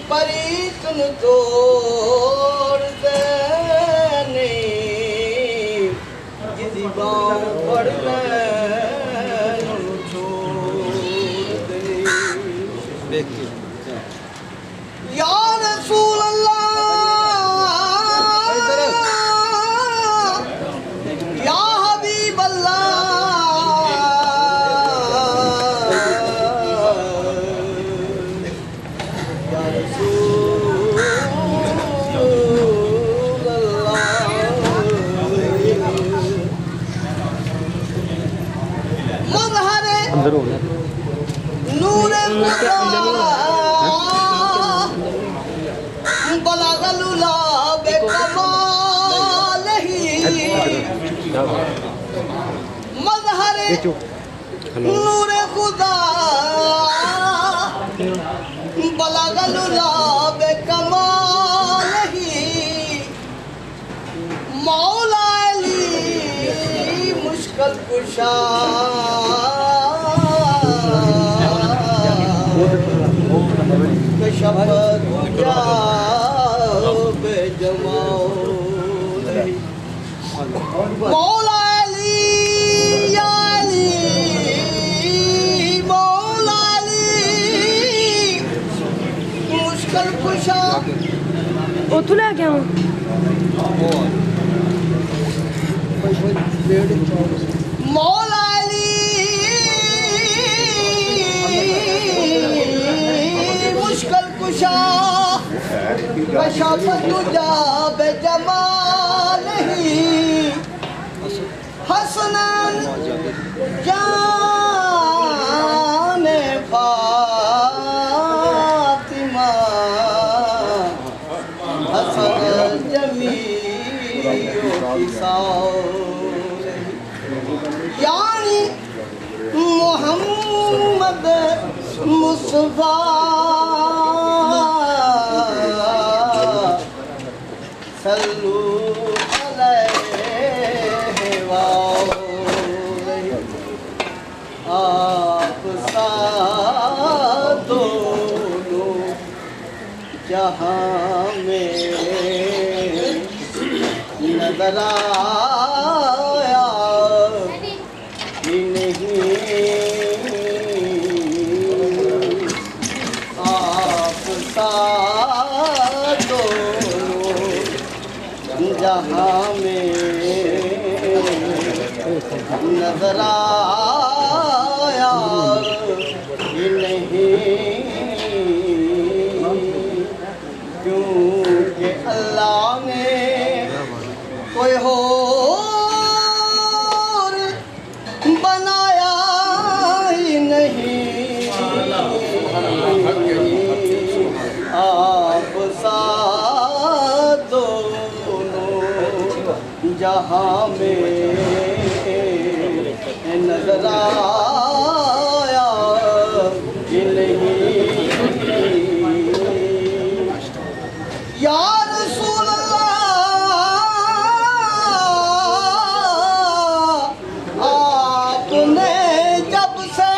پریتن توڑ دینے جدی باں پڑھ لینو چھوڑ دے یا رسول اللہ یا حبیب اللہ یا رسول اللہ مظہر نور خدا بلغ العلا بکمالہ مظہر نور خدا بلغ العلا بکمالہ مولا علی مشکل کشا کشف دجا بے جمال مولا علی یا علی مولا علی مشکل کشا اتھو لے گیا ہوں مولا علی مشکل کشا کشف دجا بے جمالہ حسنان جان فاطمہ حسن جمیع کسال یعنی محمد مصطفیٰ صلو علیہ وآلہ آپ سا دونوں جہاں میں نظر آیا ہی نہیں آپ سا جہاں میں نظر آیا ہی نہیں کیونکہ اللہ نے کوئی اور بنایا ہی نہیں آپ سا جہاں میں نظر آیا کہ نہیں یا رسول اللہ آپ نے جب سے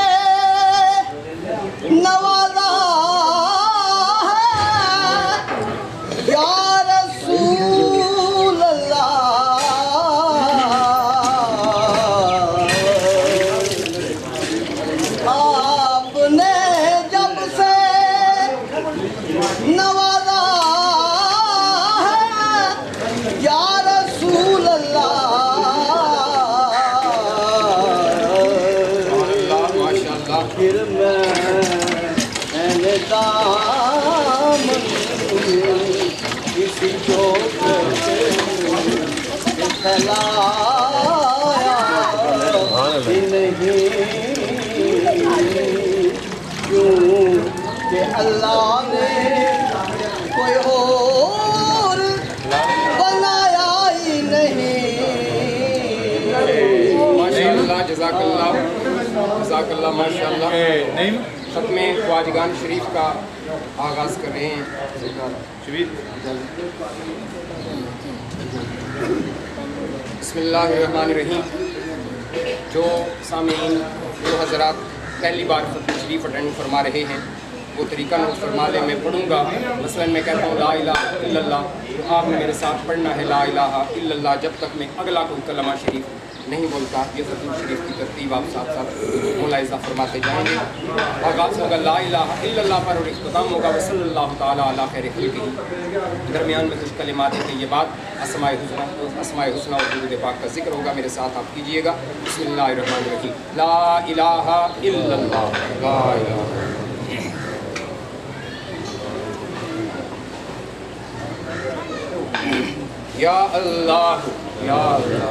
نوازا ہے یا رسول آپ نے جب سے نوازا ہے یا رسول اللہ پھر میں نے دامن کسی چوک پھیلایا ہی نہیں کیونکہ اللہ نے کوئی اور بنایا ہی نہیں ماشاءاللہ جزاک اللہ ماشاءاللہ ختم خواجگان شریف کا آغاز کر رہے ہیں بسم اللہ الرحمن الرحیم جو سامعین جو حضرات پہلی بار ختم شریف اٹینڈ فرما رہے ہیں وہ طریقہ نوٹ فرما لیں. میں پڑھوں گا. مثلاً میں کہتا ہوں لا الہ الا اللہ، تو آپ نے میرے ساتھ پڑھنا ہے لا الہ الا اللہ جب تک میں اگلا کوئی کلمہ شریف نہیں بولتا. یہ درود شریف کی ترتیب آپ ساتھ ساتھ ملاحظہ فرماتے جائیں گے. آغاز ہوگا لا الہ الا اللہ پر اور اختتام ہوگا وصلی اللہ تعالیٰ علی خیر خلقہ. درمیان میں کچھ کلمات طیبات اسماء حسنہ اور درود پاک کا ذکر ہوگا. میرے ساتھ آپ کیجئے گا. بسم اللہ الرحمن الرحیم. لا الہ الا اللہ. لا الہ یا اللہ یا اللہ.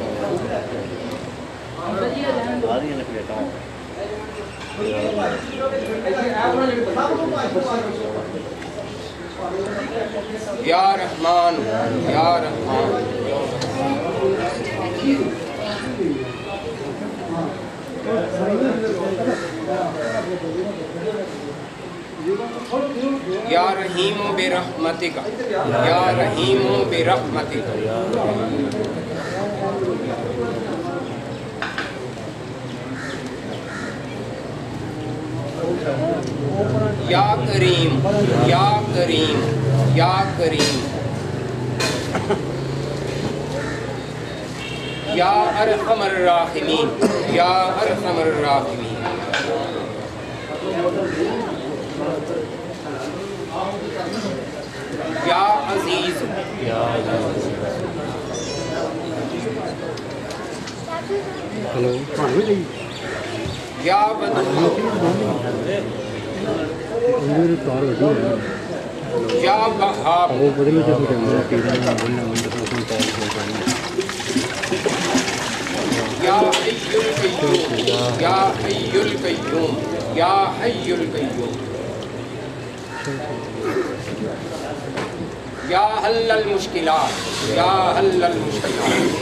یا رحمان یا رحمان یا رحیم برحمتک یا رحیم برحمتک. یا کریم یا کریم یا کریم یا ارحم الراحمین یا ارحم الراحمین. یا عزیز یا ودود یا وہاب یا حی القیوم یا حی القیوم یا حی القیوم. یا حل المشکلات یا حل المشکلات.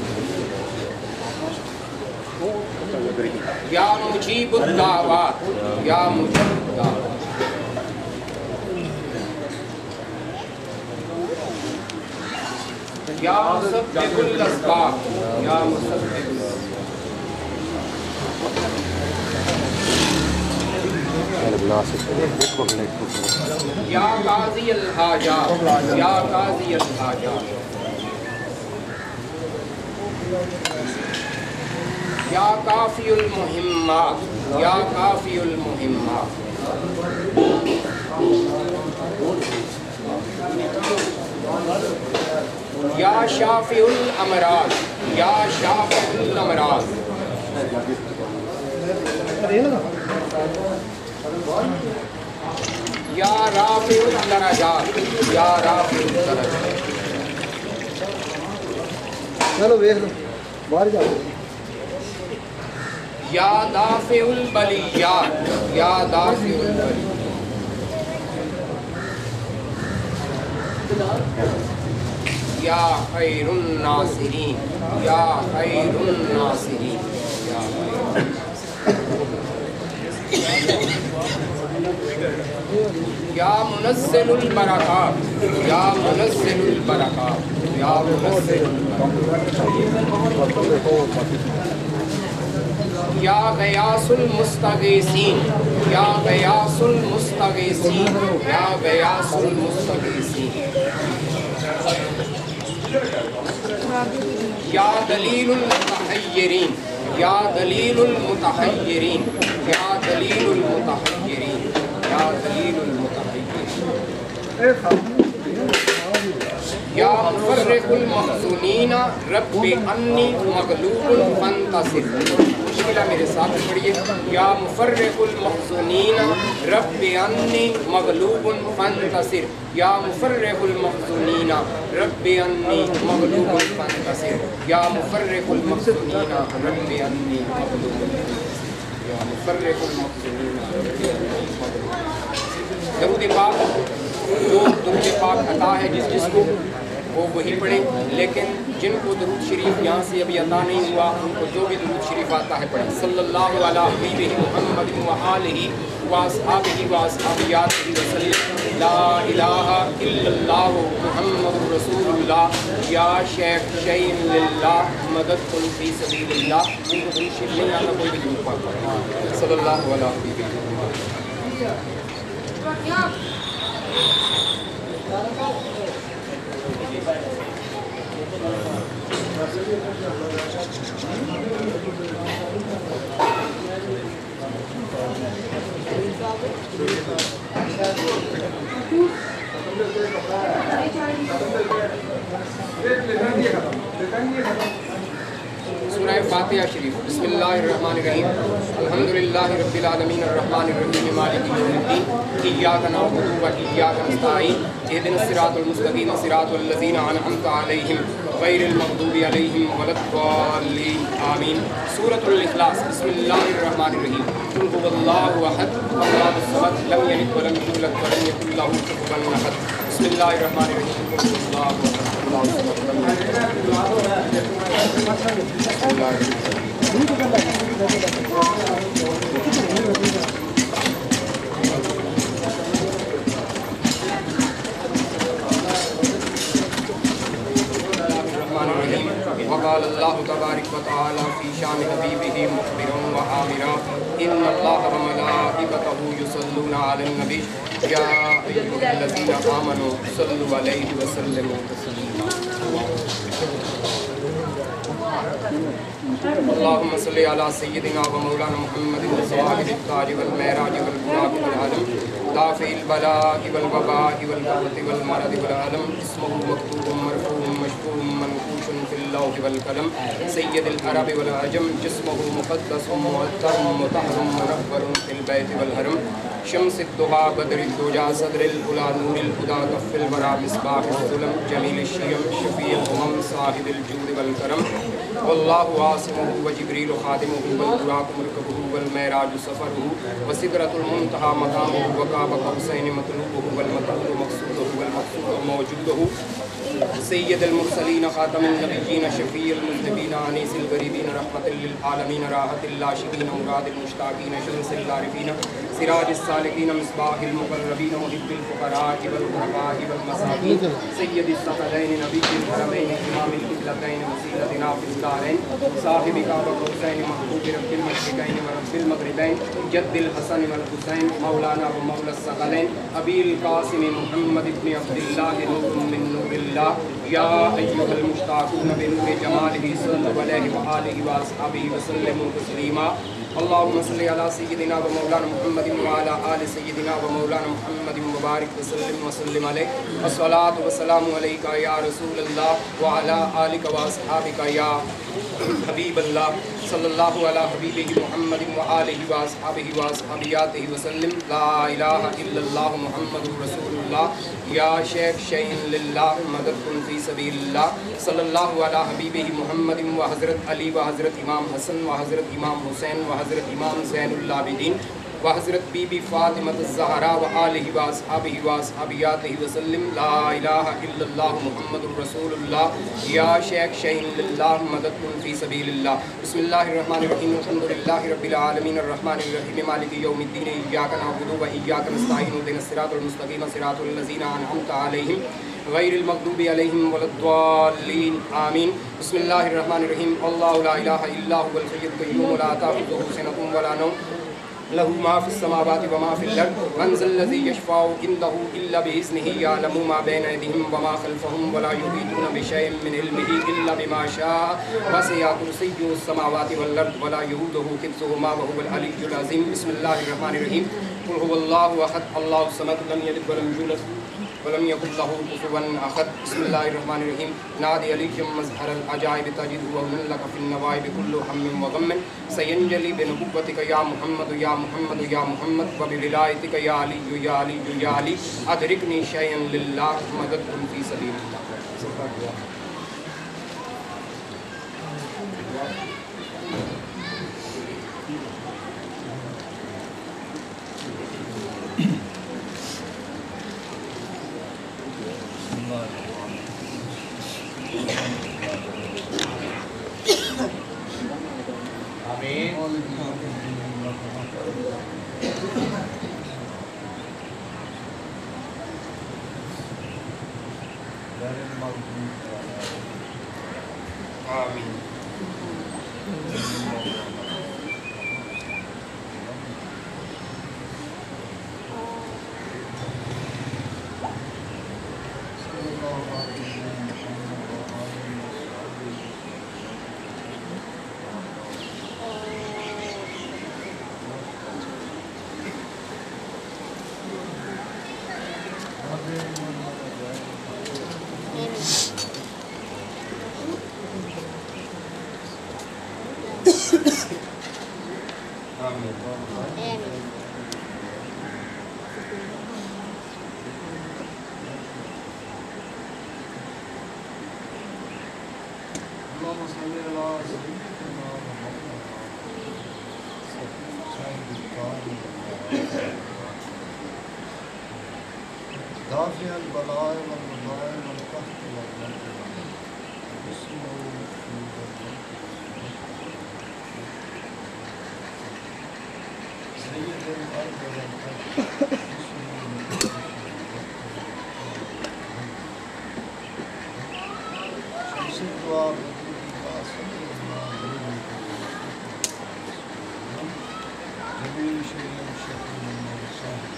یا مجیب الدعوات یا مجیب الدعوات. یا مسبب الاسباب یا مسبب الاسباب. یا قاضی الحاجات یا قاضی الحاجات. یا کافی المہمات یا کافی المہمات. یا شافی الامراض یا شافی الامراض. یا رافع الدرجات یا رافع الدرجات. چلو ویکھ لو باہر جاؤ. یا دافع البلیات یا دافع البلیات. یا خیر الناصرین یا خیر الناصرین یا خیر. یا منزل البرکات یا منزل البرکات یا منزل البرکات. یا غیاث المستغیثین یا غیاث المستغیثین یا غیاث المستغیثین. یا دلیل المتحیرین یا دلیل المتحیرین یا دلیل المتحیرین یا دلیل المتحیرین. یا مفرق المحزونین رب انی مغلوب فانتصر. مشکلہ میرے ساتھ پڑھیے. یا مفرق المحزونین رب انی مغلوب فانتصر یا مفرق المحزونین رب انی مغلوب فانتصر یا مفرق المحزونین رب انی مغلوب یا مفرق المحزونین رب انی مغلوب. درود پاک جو درود پاک عطا ہے جس کو وہ وہی پڑھیں، لیکن جن کو درود شریف یہاں سے ابھی عطا نہیں ہوا ان کو جو بھی درود شریف آتا ہے پڑھیں. صلی اللہ علیہ حبیبہ محمد وآلہ واصحابہ واصحابیاتہ وسلم. لا الہ الا اللہ محمد رسول اللہ. یا شیخ شیء للہ مدد فی سبیل اللہ. جن کو درود شریف نہیں آتا کوئی بھی درود پاک پڑھیں. صلی اللہ علیہ حبیبہ. سورہ فاتحہ شریف بسم اللہ الرحمن الرحیم الحمدللہ رب العالمین الرحمن الرحیم مالک یوم الدین ایاک نعبد و ایاک نستعین اہدنا الصراط المستقیم صراط الذین انعمت علیہم غیر المغضوب علیہم ولا الضالین آمین سورۃ الاخلاص بسم اللہ الرحمن الرحیم قل هو اللہ احد اللہ الصمد لم یلد ولم یولد ولم یکن له کفوا احد بسم اللہ الرحمن الرحیم قل هو اللہ احد اللہ الصمد لم یلد وقال الله تبارك وتعالى في شان حبيبه مخبرا وآمرا إن الله وملائكته يصلون على النبي يا أيها الذين آمنوا صلوا عليه وسلموا تسليما اللهم صل على سيدنا ومولانا محمد الصاحب التاج والمعراج والبراق والعلم دافع البلاء والوباء والقحط والمرض والعلم اسمه مكتوب مرفوع مشفوع منقوش في اللوح والقلم سيد العرب والعجم جسمه مقدس معطر مطهر منور في البيت والحرم شمس الضحى بدر الدجى صدر الأولى نور الهدى كف الورى مصباح الظلم جميل الشيم شفيع الأمم صاحب الجود والكرم والله عاصمه وجبريل خادمه والبراق مركبه والمعراج سفره وسدرة المنتهى مقامه وقاب قوسين مطلوبه والمطلوب مقصوده والمقصود موجوده سيد المرسلين خاتم النبيين شفيع المذنبين انيس الغريبين رحمة للعالمين راحة العاشقين مراد المشتاقين شمس العارفين سراج السالكين مصباح المقربين محب الفقراء والغرباء والمساكين سيد الثقلين نبي الحرمين امام القبلتين وسيلتنا في الدارين صاحب قاب قوسين محبوب رب المشرقين ورب المغربين جد الحسن والحسين مولانا ومولى الثقلين ابي القاسم محمد بن عبد الله نور من نور الله يا ايها المشتاقون بنور جماله صلوا عليه وآله واصحابه وسلموا تسليما اللهم صل على سيدنا ومولانا محمد وعلى آل سيدنا ومولانا محمد مبارك وسلم عليه الصلاة والسلام عليك يا رسول الله وعلى آلك وأصحابك يا حبيب الله صلى الله على حبيبه محمد وآله وأصحابه وأصحابياته وسلم لا إله إلا الله محمد رسول الله يا شيخ شيء لله مدد في سبيل الله صلى الله على حبيبه محمد وحضرت علي وحضرت امام حسن وحضرت امام حسین وحضرت امام زین العابدین وحضرت بی بی فاطمہ الزہرا وآلہ واصحابہ واصحابیاتہ وسلم لا الہ الا اللہ محمد رسول اللہ یا شیخ شہین للہ مدد فی سبیل اللہ بسم اللہ الرحمن الرحیم الحمدللہ رب العالمین الرحمن الرحیم مالک یوم الدین ایاک نعبد و ایاک نستعین اهدنا الصراط المستقیم صراط الذین انعمت علیہم غیر المغضوب علیہم ولا الضالین آمین بسم اللہ الرحمن الرحیم اللہ لا الہ الا هو الحی القیوم لا تأخذه سنة ولا نوم له ما في السماوات وما في الأرض من ذا الذي يشفع عنده إلا بإذنه يعلم ما بين أيديهم وما خلفهم ولا يحيطون بشيء من علمه إلا بما شاء وسع كرسيه السماوات والأرض ولا يؤوده حفظهما وهو العلي العظيم بسم الله الرحمن الرحيم قل هو الله أحد الله الصمد لم يلد ولم يولد ولم يكن له كفوا احد بسم الله الرحمن الرحيم نادي عليكم مظهر العجائب تجده ومن لك في النوائب كل هم وغم سينجلي بنبوتك يا محمد يا محمد يا محمد وبولايتك يا علي يا علي يا علي ادركني شيئا لله مدد في سبيل الله صل على سيدنا محمد صاحب الكامل دافع البلاء والوباء والقحط والمرض اسمه في سيد الأرض والأرض شمس الدعاء جميل شيء شكل من صاحب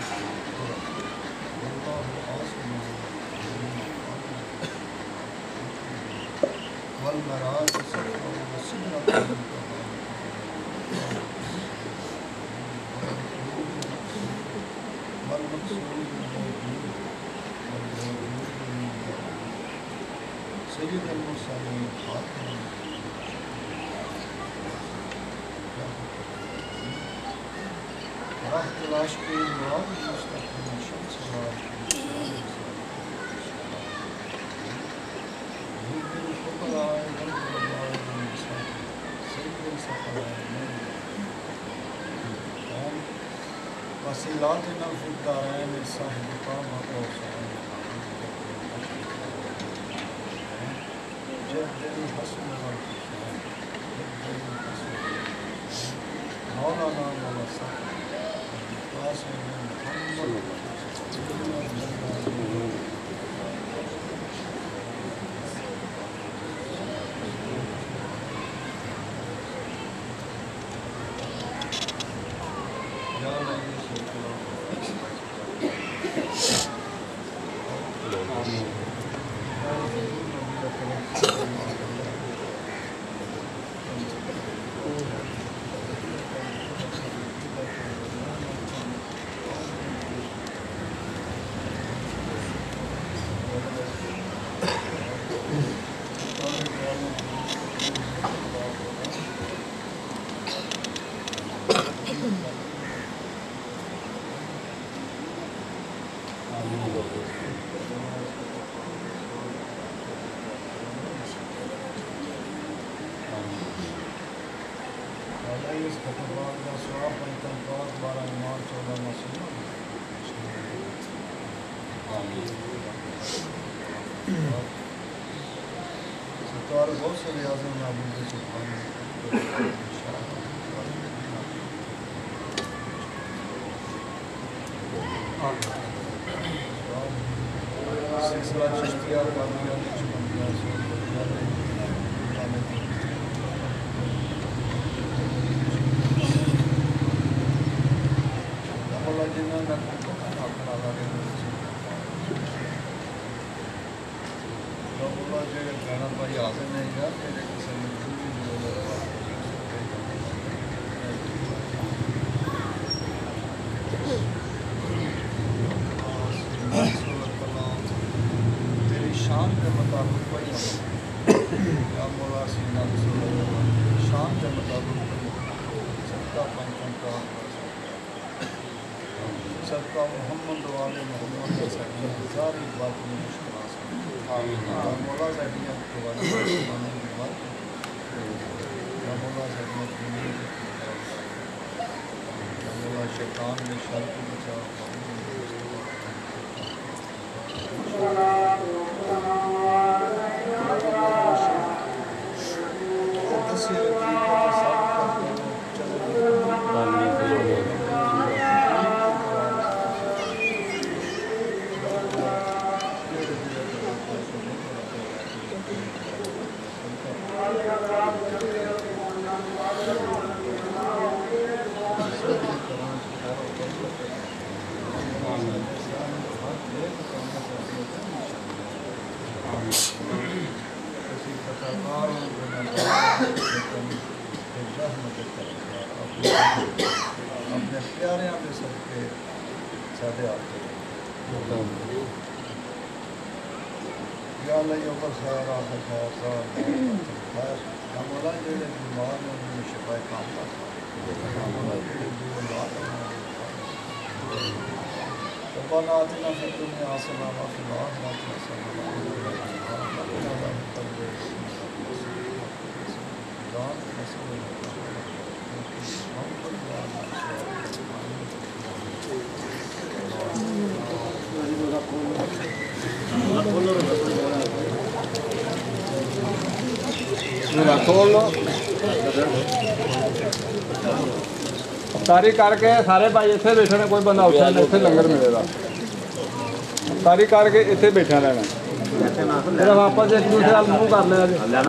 والله عاصم والمراد صفا وسدرة والمقصود الموجود سيد المرسلين خاتم راحت العاشقين مراد المستقيم شمس العاشقين يبدل الفقراء والغرباء والمساكين سيد الفقراء وسيلاتنا في الدارين صاحب قامة وصحيح جد الحسن والحسن جد الحسن مولانا مولا صاحب قاسم محمد ستارے بہت سے ریاضوں میں عبود سبحانی سلسلہ چشتیہ قادریانی چمندیہ اللہ جنہوں نے اپنا لگے اللہ جو گانا بھائی حاضر نہیں گا میرے کسی نے تیری شان کے مطابق بھائی یا مولا سینا شان کے مطابق صدقہ پنچم کا صدقہ محمد والے محمد کے ساتھ ہزاری بات میں مشکل مولا زیدیہ کے والے زمانے کے بعد مولا زیدیہ کے مولا شیطان میں شر کو بچا اپنے پیاریاں کے سب کے سادے آتے یا اللہ یہ اوپر خیر آتا خیر خیر مولا جڑے بیمار نے انہیں شفا کام کرتا مولا جڑے بیمار ربنا آتنا فی الدنیا حسنہ وفی الآخرۃ حسنہ وقنا عذاب النار قرآن رسول افطاری کر کے سارے بھائی اتنے بیٹھنے کوئی بندہ اٹھا نہیں اتنے لنگر ملے گا افطاری کر کے اتنے بیٹھا رہنا پھر واپس ایک دوسرے منہ کر لیا